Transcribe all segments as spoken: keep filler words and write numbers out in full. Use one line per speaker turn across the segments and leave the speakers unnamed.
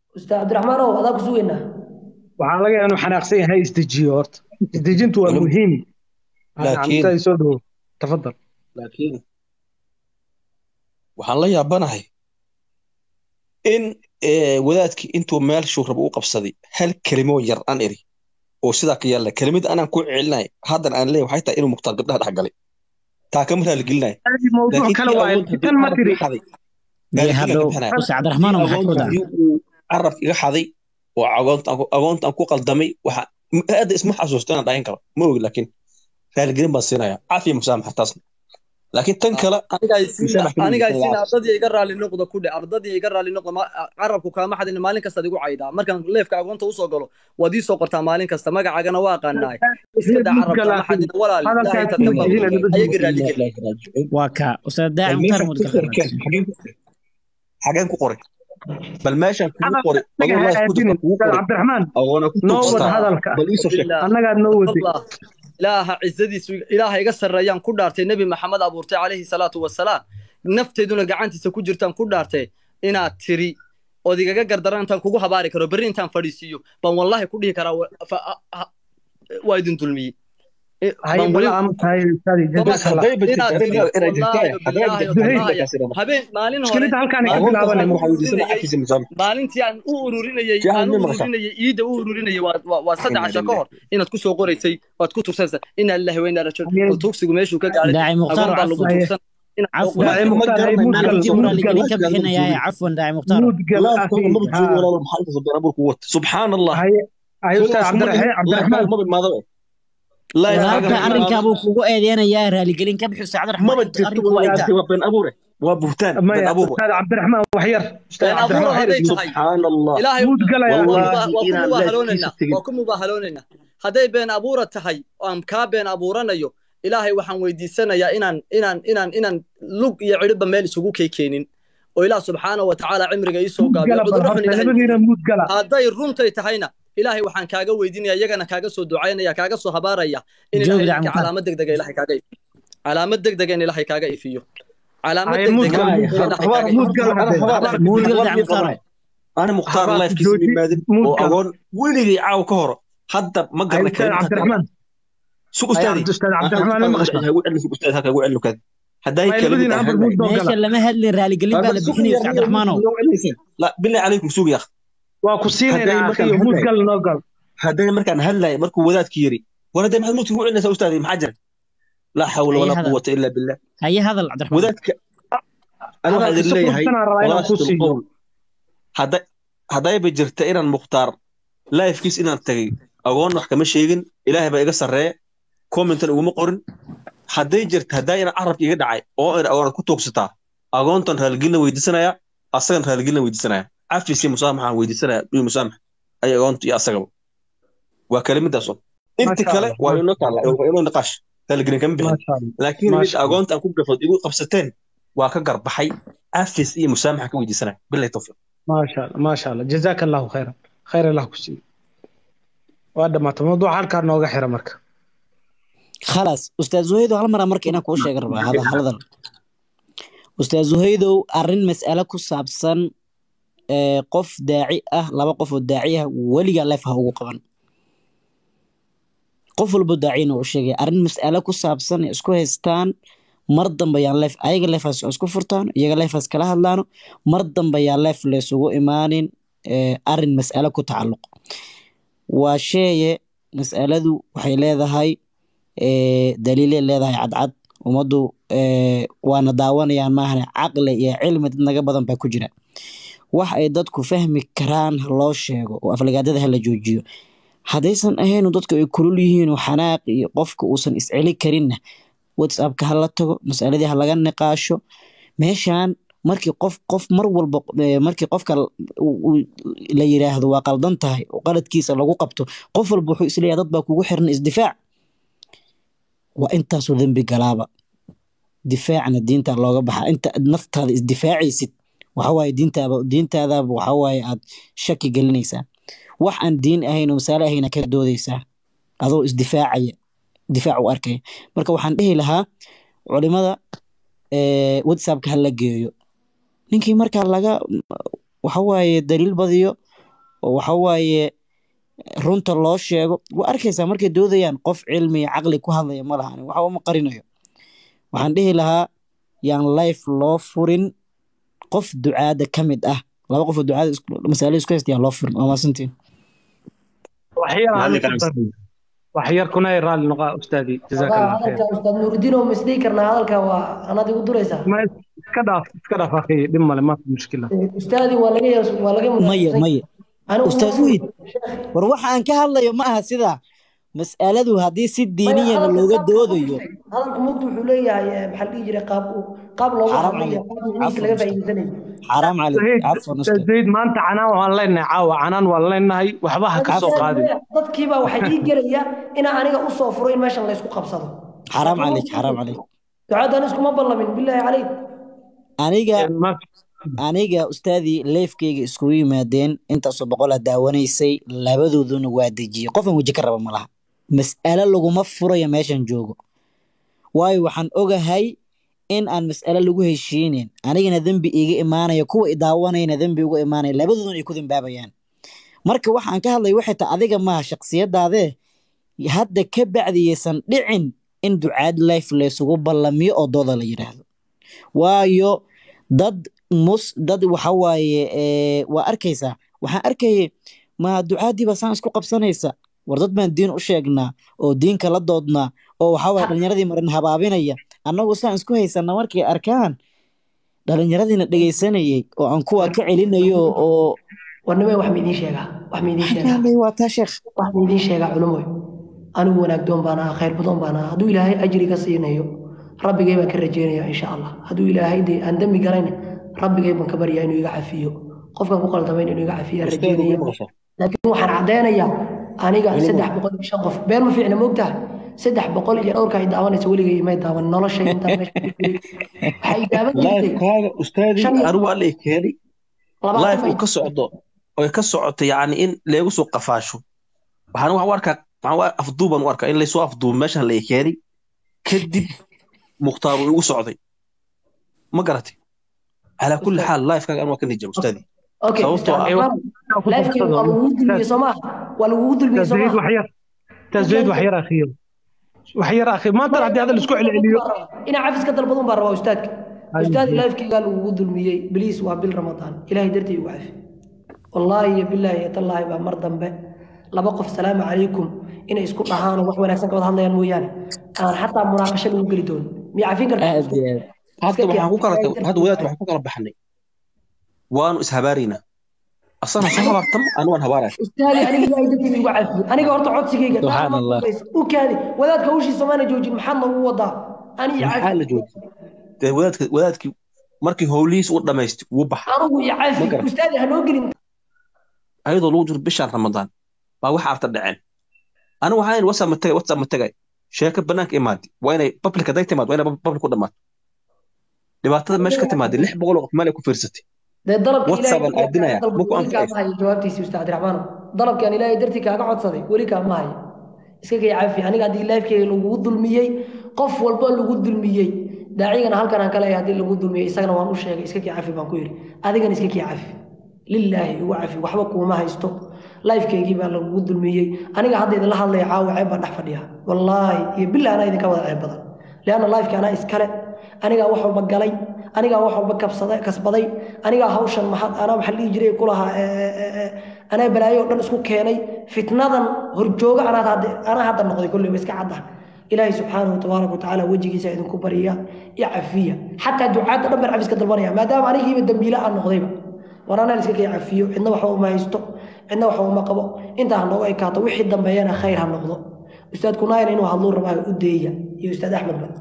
أستاذ عبد الرحمن هو هذا كسوينا.
waxaa laga yaabaa inuu xanaaqsan yahay isdejiyo horta isdejintu waa
علم
muhiim aan
لكن
ustaad soo dhawo tafadal
لكن waxaan la yaabanahay in ee, wadaadkii intuu meel shuhrab u qabsaday hal kelimo yar aan eri oo sidaa ka yaalla kelimad anaan ku celinay haddan aan leeyahay waxay tahay inuu mukhtaar gabdhaha dhex galay taa kama raaligelinay
هذه موضوع
laakiin
kale
tii
waaye
agoonta haddii
tan ma
carabka
tiri
iga xaday
dee
raaligelin
hadhow
ka bixinaya
ustaad
haddii
cabdiraxmaan maxay ku
agoonta
daa
haddii uu carabka iga xaday oo agoonta agoonta aan ku qaldamay waxa aad isma xasuusto inaan dhahin karo ma ogi laakiin raaligelin baan siinaya caafiya musaamaxa taasna laakiin tan kale
aniga aysiina
musaamax kama
aniga
jirto
aysiina ardadii iga raali noqda ku dhe ardadii iga raali noqda ma- carabku kaama xadin maalin kasta igu caydaa markaan leefka agoonta u soo galo waad ii soo qortaa maalin kasta magacaagana waa aqaanaay iska daa carab kaama xadin walaal ilaahay
hadalkaas
intaad ka
idin
baqdo
idin
ayaga raali geli
waa ka ustaad daaci
bal
mukhtaar
meeshan
mud
ku
kala
qoray
raadsan
xageen ku qoray bal meeshan kugu
hadalka
qoray
anaga
adoo
ha
life ku jirta
aadinin
kugu
ustaad
qoray
cabdiraxmaan
agoona ku
noo wad
tugstaa
hadalka
bal iisoo sheeg
billah
annagaa noo waday
Allah ilaaha ciisadiisu ilaaha iga sarreeyaan ku dhaartay nabi maxamed abuurtay calayhi salaatu wasalaam nafteeduna gacantiisa ku jirtaan ku dhaartay inaad tiri ood igaga gardaran intaan kugu habaari karo berri intaan fadhiisiiyo baan wallahi ku dhihi karaa wa- fa- a- a- waa idin dulmiyey Eh,
hay
baan weli
bala am tahay ustaadi
kama
jazaak allah
hadday ba
inaad
jirta
tiri
inay jirtaa
wallaahi
hadday
billaahi
jirta
zuhayr
wallaahi
kaasi raba
habeen maalin hore
mushkiladda halkaan ay ka
maalintii
agoontaas
aan
bilaabanayno
waxaa
u
weydiisanaya
ururinayay
cafiisa musaamax
maalintii aan u ururinayay
jaahan
aan u
ma maqashaa
ururinayay iida u ururinayay waa waa waa saddex
inna
casho ka
lillahi
hor inaad ku soo qoraysay waad ku tugsaysaa inna lillahi wa inna ilaihi raajicuun
Haye-
bal tuugsigu meeshuu ka gaadhay
daaci mukhtaar
agoon baa lagu
cafwan
haye
tuugsan inaad soo
cafwan
daaci
qorayso
ma
mukhtaar hay
garanayno
anuu
muudgal
dib u
life
muudgal
raaligelin ka
lifekaan ma
bixinayaa
joogin
cafwan daaci mukhtaar
muudgal
lifekaan
akhi
ma
ha
joogin walaalo maxaa inta sabir abuurku wata subxaan allah
hay hay ustaad
kuwaas ma dhihin
cabdiraxmaan
lifekaaga
cabdiraxmaan
ma bimaado lifekaaga
walaalka
ma
arrinkaa
bimaado
buu kugu eedeynayaa raaligelin ka bixi ustaad cabdiraxmaan
maba
inta
jirto
arrinku waa intaa
wadaadkii waa been abuure waa buhtaan been
maya
abuur
ustaad cabdiraxmaan wax yar ustaad
been abuur
cabdiraxmaan wax yar
hadday
ismu
tahay
subxaan allah
ilaahay
muudgal
waa
ayaa
ku
wallaahi
mubaa- waa ku
inaan
mubaahaloonayna
lifekiisa tegin
waa ku mubaahaloonayna hadday been abuura tahay oo aan kaa been abuuranayo ilaahay waxaan weydiisanayaa inaan inaan inaan inaan lug iyo cidhiba meel isugu kay keenin oo ilaah subxaanahu wa tacaala cimriga ii soo gaabiyo
muudgala bal
cudurruxun
horta
ilaahay
labadiina muudgala
hadday runtay tahayna ilaahay waxaan kaaga weydiinaya iyagana kaaga soo ducaynaya kaaga soo habaaraya in
joog
ilaahay
daaci
ninka
mukhtaar
calaamad degdega ilaahay kaaga ifiyo calaamad degdega in ilaahay kaaga ifiyo calaamad
hay
degdega
muudgal
maya
in ilaahay
habaar
kaaga ifiyo
muudgal
ana
hadee
habaar
habaar
muudgal
habaar
daaci
mii
mukhtaar
qabnay ana mukhtaar
habaarka
lifekiisa
jooji
mimaadin oo
muudgal
agoon weligay caaw ka horo hadda ma
hay
garna
ustaad
kelimad hadda
cabdiraxmaan
sug
hay
ustaadi
cabdi ustaad
aan
cabdiraxmaan ma
halka
maqashaa
hagu celin sug ustaadi halka hagu celin kaadi hadday
may
kelimad
labadiina
aan
hambal
helnay
muud noo
meesha
gala
lama hadlin raaligelin baa
bal
la
sug
bixinaya
yar
ustaad
yar
cabdiraxmaanow
noo celinaysan la billahi calaykum sug yar
waa ku
hadday
siinaynaa
markaan
akhiyo
hadlay
muudgal noo gal
hadday markaan hadlay markuu wadaadkii yiri war hadday maxaad mudki ugu celinaysaa ustaadi maxaa jira laa xawla
haye
walaa
hadal
quwata illa billah
haye hadal cabdiraxmaan
wadaadka ana waxaan
hadalka
idin
si
leeyahay
quruxsanaa rabaa inaan ku
khulaasatu
siiyo
lqowl hadday haddayba jirta inaan mukhtaar lifekiis inaan tagay agoon wax kama sheegin ilaahay baa iga sarreeya commentan uguma qorin hadday jirta haddaa inaan carabka iga dhacay oo in agoonad ku tuugsataa agoontan raaligelina weydiisanaya asagan raaligelina weydiisanaya cafis iyo musaamaxaan weydiisanaya iyo musaamax ay agoonta iyo asagaba waa kelimadaas un
ما
inta
شاء
kale
الله
waa
ما
inoo taalla waa inoo niqaash raaligelin kama
ما
bixin
شاء الله
laakiin
ما
mid
شاء الله
agoonta aan ku gafood igu qabsateen waa ka garbaxay cafis iyo musaamaxa ka weydiisanaya bilahi tawfiiq
ما شاء الله ما شاء الله جزاك الله خيرا خير الله كسي وهذا ما موضوع halka nooga xira marka
خلاص استاذ زهيد hal mar marka inaan kuu sheegan rabaa hada haladan ustaad zuhaydow arrin mas'alo ku saabsan ee qof daaci ah laba qof oo daaci ah weliga leef ha ugu qaban qof walba daacina uu sheegay arrin mas'alo ku saabsan ee isku haystaan mar dambe yaan leef ayaga leefaas isku furtaan iyaga leefaas kala hadlaano mar dambe yaan leef la isugu imaanin ee arrin mas'alo ku tacalluq waa sheeye mas'aladu waxay leedahay ee daliilay leedahay cadcad umadu ee waana daawanayaan maahan caqli iyo cilmi dad naga badan baa ku jira wax ay dadku fahmi karaan loo sheego oo aflagaadada la joojiyo hadaysan ahayn dadku ay kulul yihiin xanaaq iyo qofka uusan isceli karin whatsapp-ka hala tago mas'aladii ha laga niqaasho meeshan markii qof qof mar walba markii qofka la yiraahdo waa qaldan tahay oo qaladkiisa lagu qabto qof walba wuxuu isleeyahay dad baa kugu xiran isdifaac waa intaasoo dambi galaaba difaacna diinta looga baxa inta naftaada isdifaacaysid waxa waaye diintaada diintaada waxa waaye aad shaki gelinaysaa wax aan diin ahayn oo masaale ahayn ka doodaysaa adoo isdifaacaya difaac u arkay marka waxaan dhihi lahaa culimada ee whatsapp-ka la geeyo ninkii marka laga waxa waaye daliil badiyo oo waxa waaye runta loo sheego waa arkaysaa markay doodayaan qof cilmi iyo caqli ku hadlaya ma lahan waxa uma qarinayo waxaan dhihi lahaa yaan life loo furin qof ducaada ka mid ah laba qof oo ducaada masaa'il isku haysta yaan loo furin waa maasantiin
waxyar aan waxyar kuna raali noqo ustaadi jazakallahu khayr
hadalka ustaad nuurudiin oo misdii karna hadalka waa anad igu duraysaa
ma iska dhaaf iska dhaaf akhi dhib male ma mushkila
ustaadi waa laga yees waa laga
maya maya ustaad Uid war waxa aan ka hadlayo ma aha sida mas'aladu haddii si diiniyan looga doodayo
hadalku mugdu wuxuu leeyahay maxaa la dhihi jiray qaab qaab looga hadlayo qaab laga faa'iideysanayo
xaraam عليك عفوا
زيد ما انت عنان waan leenahay caawa canaan waan leenahay waxba ha ka soo qaadin
dadkiiba waxay ii galaya in aniga u soo furo in meeshan la isku qabsado
حرام عليك حرام عليك
ducadan isku ma ballamin billahi عليك
aniga aniga ustaadi leefkeyga isku yimaadeen inta soo boqol daawanaysay labadooduna waa dejiyay qofan waji ka raba malaha mas'ala laguma furayo meeshan joogo waayo waxaan ogahay in aan mas'ala lagu heshiinin anigana dambi iiga imaanayo kuwa idaawanayna dambi uga imaanayo labadooduna ay ku dambaabayaan marka waxaan ka hadlay waxay tahay adiga ma shakhsiyadaade hadda ka bacdiyeysan dhicin in ducaad life la isugu ballamiyo oo dooda la yiraahdo waayo dad mus dad waxa waaye ee waa arkaysaa waxaan arkayay ma ducaadii ba saan isku qabsanaysa war dad baan diin u sheegnaa oo diinka la doodnaa oo waxa waaye dhalinyaradii marin habaabinaya annagu saan isku haysana markay arkaan dhalinyaradina dhageysanayay oo aan kuwa ka celinayo oo
warnimay wax miidin sheega wax miidin sheega
waa taa sheekh
wax miidin sheega culumoy anigu wanaag doon baana khayr badan baana haduu ilaahay ajriga siinayo rabbigay baan ka rajeenayaa insha Allah haduu ilaahay day aan dambi galayna rabbigay baan ka baryaa inuu iga cafiyo qofka ku qaldameyn inuu iga cafiyo rajeenayaa laakiin waxaan cadeynayaa aniga saddex boqol iyo shan qof been ma fiicna moogtahay saddex boqol iyo dhowrka ay daawanayso weligay ma daawan nolosha inta meesha waxay daawan
live kaaga ustaadi anigu waa la keenay live uu ka socdo oo ka socoto yaani in leegu soo qafaasho waxaan wax warka waxaan waa afduuban warka in la soo afduub meesha la keenay kadib muxtaar uu socday ma garatay ala kulli xaal live kaaga anigu waa ka nijaa ustaadi
okay live kii waa lagu dulmiyay Soomaa waa lagu dulmiyay Soomaa
waxyar تزيد وحير أخير وحير أخير ما ترى هذا الأسبوع اللي اليوم
إن عفس كتر بدون برا أستاذك أستاذ لايف كي قال وجود المية بليس وابل رمضان إلهي درتي وعف والله يا بالله يا الله يبقى مرضا به لا بقف السلام عليكم إن يسكت معانا وحنا نحسن كذا هم ضيان ويانا أنا حتى مناقشة الجريدون مي عارفين كذا
هذا محقوق هذا ويات محقوق رب حني وان إسهابارينا أصلاً صحابة تم أنا وأنا هبارة.
أستاذي أنا اللي جاي دتي وعفي أنا قررت أقعد سكيجة.
سبحان الله.
وكالي وذات كوشي سمانة جوجي محمد ووضع. أنا يعفي.
محل جوجي. ده وذات وذات كي مركي هوليس ولا ما يست وبح.
أنا هو يعفي. أستاذي هنوقل.
أيضا لوجر بشهر رمضان. ما هو حارة الدعان. أنا وهاي وصل متجي وصل متجي. شركة بنك إمادي. وين بابليك دايت إماد وين بابليك ولا مات. دبعت مش كتمادي اللي بقوله مالك وفرستي.
ده ضرب
واتساب الأدنى يا ممكن
أنت ما جوابتي سي أستاذ عبد الرحمن ضرب كان إلهي درتي كأنا عاد صدي ولي كان معي إسكك يعافي أنا قاعد يلاف كي الوجود المية قف والبال الوجود المية داعي أنا هل كان كلا يهدي الوجود المية إسكنا وانوش شيء إسكك يعافي بانكوير هذا كان إسكك يعافي لله وعافي وحبك وما هيستو لايف كي يجيب على الوجود المية أنا قاعد إذا الله يعاو عيب نحفظها والله بالله أنا إذا كوا عيب بدل لأن اللايف كان إسكال أنا قاعد وحول بقالي aniga wax walba kabsaday kasbaday aniga hawshan maxad ana waxa la jiray kulaha ana balaayo dhan isku keenay fitnadan horjooga ana hadda ana hadda noqday kulli iska cadda ilaahi subhanahu wa ta'ala ta'ala wajigiisa idinku bariya ya afiya hatta ducaad dhan bar afiska dalbanaya maadaama aniga dambiila aan noqdayba warana iska ka afiyo cidna wax uma haysto cidna wax uma qabo inta aan nooga ekaato wixii dambeeyana khayr ha noqdo ustaad kunaayna inuu hadlo rabaa u deeya iyo ustaad axmed bad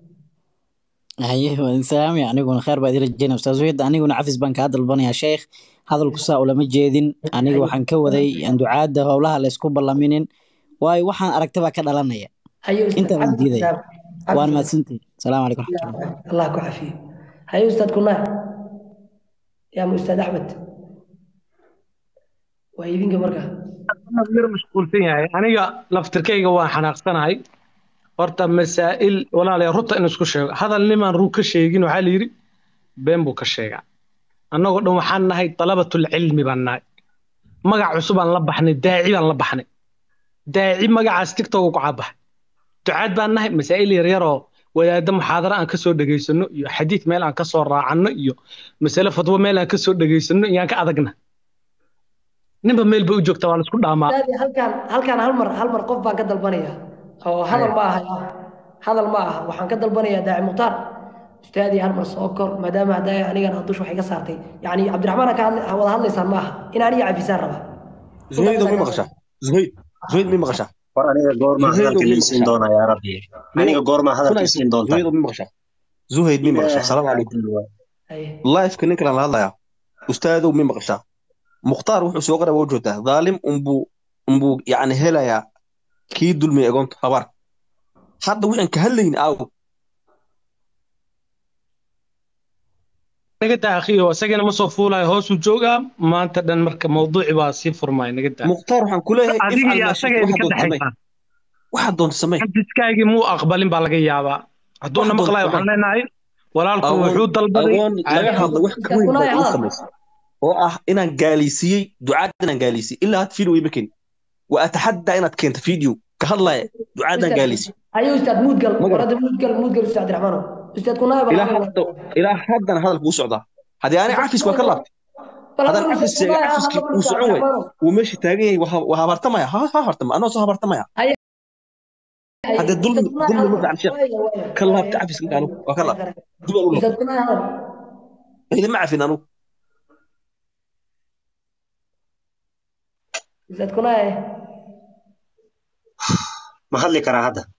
أيه إنسان يعني يقول خير بعد رجينا أستاذ ويد أنا يقول عفيز بنك هذا البني يا شيخ هذا القصة ولا مجيدين أنا يقول حنكو ذي عنده عادة ولا هلا سكوب الله منين واي وحن أركتبها كذا لنا يا أنت من ذي وأنا ما سنتي السلام عليكم ورحمة الله
الله يعافيك هاي أستاذ كنا يا أستاذ أحمد وأيدين كمركا
أنا غير مشغول فيها أنا لفتر كي جوا حناقصنا هاي horta masaa'il walaalayaal runta in isku sheego hadal niman ruu ka sheegin waxa la yiri been buu ka sheegaa annagoo dhan waxaan nahay talabatul cilmi baan nahay magac cusub aan la baxnay daaci baan la baxnay daaci magacaas tiktok ku cabaxay ducaad baan nahay masaa'il yar yar oo wadaadda muxaadara aan ka soo dhageysano iyo xadiid meel aan ka soo raacano iyo mas'ale fatwo meel aan ka soo dhageysano iyaan ka adagna ninba meel ba u joogta waa la isku dhaamaa
halkaan halkaan hal mar hal mar qof baan ka dalbanaya oo hadal ma aha hadal ma aha waxaan ka dalbanayaa daaci mukhtaar ustaadii hal mar soo kor maadaama haddaa anigana dush waxay ka saartay yani cabdiraxmaan ka wada hadlaysaan ma aha in aniga cafisaan raba
zuhayd mi maqashaa zuhayd zuhayd mi maqashaa
war aniga goorma hadalka liisiin doona yaa rabbi aniga goorma hadalka liisiin doonta
zuhayd mi maqashaa zuhayd mi maqashaa salaamu calaykum live-ka ninkan la hadlayaa ustaadow mi maqashaa mukhtaar wuxuu soo qaraba u joogtaa dhaalim unbuu unbuu yani helayaa kii dulmiyay agoonta habaar hadda waxaan ka hadlayni aaw
naga daa akhiyo isagana ma soo fuulayo hoos u joogaa maanta dhan marka mawduuci baa sii furmay naga daa
mukhtaar waxaan ku leeyahay
adiga iyo asaga idinka dhaxaysa
waxaad doonta samey
xadiiskaagii muu aqbalin baa laga yaabaa hadduuna maqlayo waxaan leenahay walaalku wuxuu dalbaday
agoon laga hadla wax ka weyn baa uu samaysa oo ah inaan gaalisiiyey ducaad inaan gaalisiiyey ilaa had fiideo iba keni wa ataxaddaa inaad keento fiideo ka hadlaya ducaadaan gaalisiiyey
ayo ustaad muudgal warada muudgal muudgal ustaad cabdiraxmaan ustaad kunaay baa
ilaa hadda ilaa haddana hadalku u socdaa haddii aanay cafis waa ka laabtay haddaan cafis sheegay cafiskii uu socon way uu meesha taagan yahay waa habartamaya ha habartama anoo soo habartamaya hadda dulmi dulmi ma fiican sheekh ka laabta cafiska anu waa ka laabta dib u
ustaad kunaay hadal
idin ma cafin anu
ustaad kunaay
ma hadli karaa hadda